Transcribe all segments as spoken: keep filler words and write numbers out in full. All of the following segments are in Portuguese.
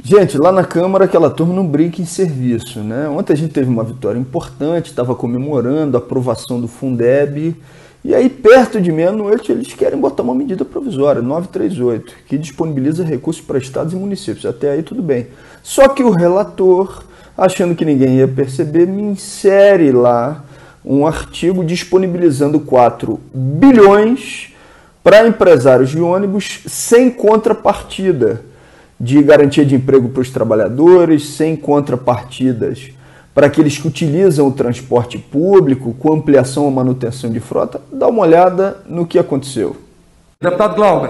Gente, lá na Câmara aquela turma não brinca em serviço, né? Ontem a gente teve uma vitória importante, estava comemorando a aprovação do Fundeb, e aí perto de meia-noite eles querem botar uma medida provisória, novecentos e trinta e oito, que disponibiliza recursos para estados e municípios. Até aí tudo bem. Só que o relator, achando que ninguém ia perceber, me insere lá um artigo disponibilizando quatro bilhões para empresários de ônibus sem contrapartida de garantia de emprego para os trabalhadores, sem contrapartidas para aqueles que utilizam o transporte público, com ampliação ou manutenção de frota. Dá uma olhada no que aconteceu. Deputado Glauber.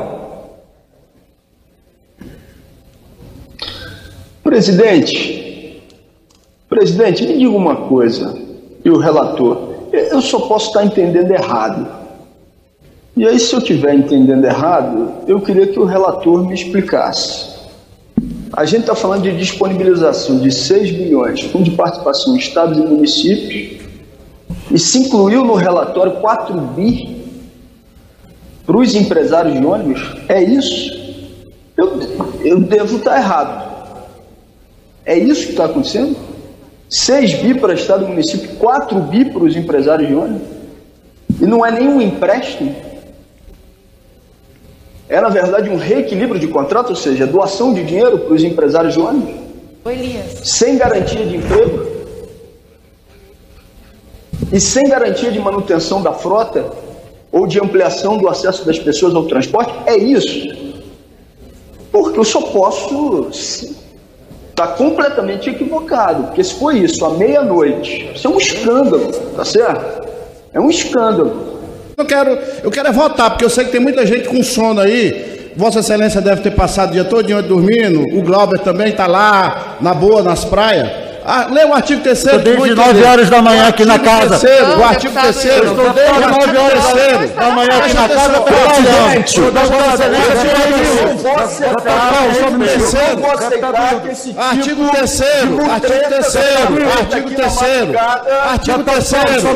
Presidente, presidente, me diga uma coisa, e o relator, eu só posso estar entendendo errado. E aí, se eu estiver entendendo errado, eu queria que o relator me explicasse. A gente está falando de disponibilização de seis bilhões, fundo de participação em estados e municípios, e se incluiu no relatório quatro bi para os empresários de ônibus. É isso? Eu, eu devo estar errado. É isso que está acontecendo? seis bi para estado e município, quatro bi para os empresários de ônibus? E não é nenhum empréstimo? É, na verdade, um reequilíbrio de contrato, ou seja, doação de dinheiro para os empresários de ônibus, sem garantia de emprego e sem garantia de manutenção da frota ou de ampliação do acesso das pessoas ao transporte. É isso. Porque eu só posso estar completamente equivocado, porque se for isso à meia-noite, isso é um escândalo, tá certo? É um escândalo. Eu quero, eu quero é votar, porque eu sei que tem muita gente com sono aí. Vossa Excelência deve ter passado o dia todo dormindo. O Glauber também está lá, na boa, nas praias. Ah, lê o artigo terceiro. Desde nove horas da manhã aqui na casa. Terceiro, o artigo terceiro. Estou desde nove horas da manhã aqui na casa. Presidente, eu vou aceitar que esse artigo terceiro, artigo terceiro, artigo terceiro, artigo terceiro.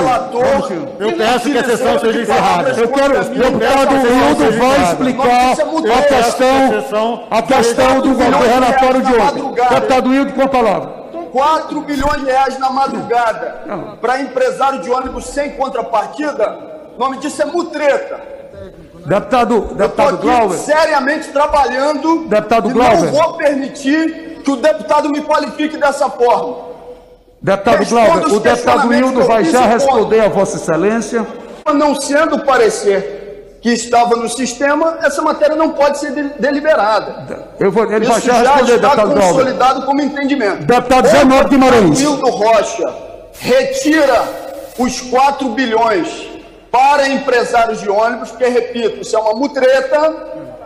Eu peço que a sessão seja encerrada. Eu quero, o deputado Hildo vai explicar a questão, a questão do relatório de ontem. Deputado Hildo, com a palavra. quatro bilhões de reais na madrugada para empresário de ônibus sem contrapartida, o nome disso é mutreta. Deputado, deputado Glauber. Seriamente trabalhando, deputado e Glauber. não vou permitir que o deputado me qualifique dessa forma. Deputado Glauber, o deputado Hildo vai já responder a Vossa Excelência. Não sendo o parecer que estava no sistema, essa matéria não pode ser de, deliberada. Eu vou, ele Isso vai já, já responder, está deputado consolidado Glauber. como entendimento. Deputado Zé Nobro Guimarães. Hildo Rocha retira os quatro bilhões para empresários de ônibus, porque, repito, isso é uma mutreta,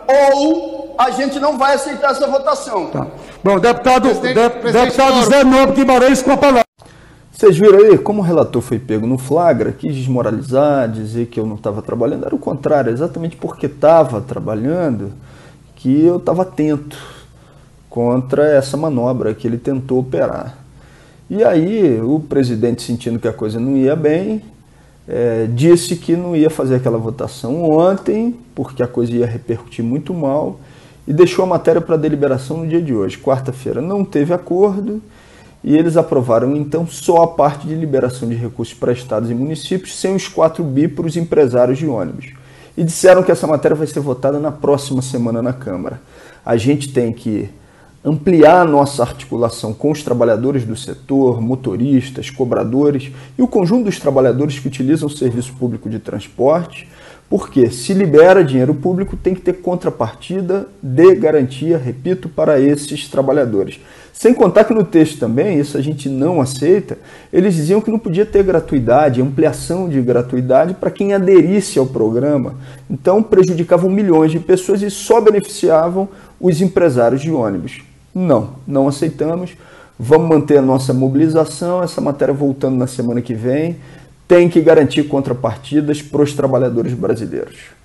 ou a gente não vai aceitar essa votação. Tá. Bom, deputado, Presidente, de, presidente deputado Zé Nobro Guimarães com a palavra. Vocês viram aí como o relator foi pego no flagra, quis desmoralizar, dizer que eu não estava trabalhando. Era o contrário, exatamente porque estava trabalhando que eu estava atento contra essa manobra que ele tentou operar. E aí o presidente, sentindo que a coisa não ia bem, é, disse que não ia fazer aquela votação ontem, porque a coisa ia repercutir muito mal, e deixou a matéria para deliberação no dia de hoje, quarta-feira. Não teve acordo. E eles aprovaram, então, só a parte de liberação de recursos para estados e municípios, sem os quatro bi para os empresários de ônibus. E disseram que essa matéria vai ser votada na próxima semana na Câmara. A gente tem que ampliar a nossa articulação com os trabalhadores do setor, motoristas, cobradores e o conjunto dos trabalhadores que utilizam o serviço público de transporte, porque se libera dinheiro público, tem que ter contrapartida de garantia, repito, para esses trabalhadores. Sem contar que no texto também, isso a gente não aceita, eles diziam que não podia ter gratuidade, ampliação de gratuidade para quem aderisse ao programa. Então prejudicavam milhões de pessoas e só beneficiavam os empresários de ônibus. Não, não aceitamos. Vamos manter a nossa mobilização, essa matéria voltando na semana que vem. Tem que garantir contrapartidas para os trabalhadores brasileiros.